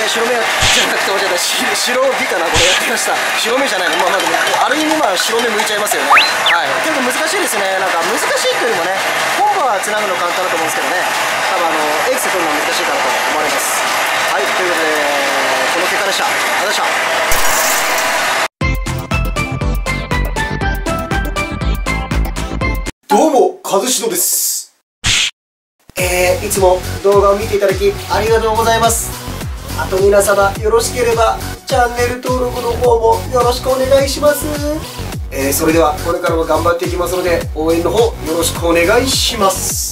白目じゃなくて、間違えた、白帯かな、これやってみました。白目じゃないの、まあなんかある意味白目向いちゃいますよね。はい、結構難しいですね。なんか難しいというよりもね、コンボはつなぐの簡単だと思うんですけどね、多分エクセ取るのは難しいかなと思われます。はい、ということでこの結果でした。ありがとうございました。どうも、和志です。いつも動画を見ていただきありがとうございます。あと皆様よろしければチャンネル登録の方もよろしくお願いします。それではこれからも頑張っていきますので応援の方よろしくお願いします。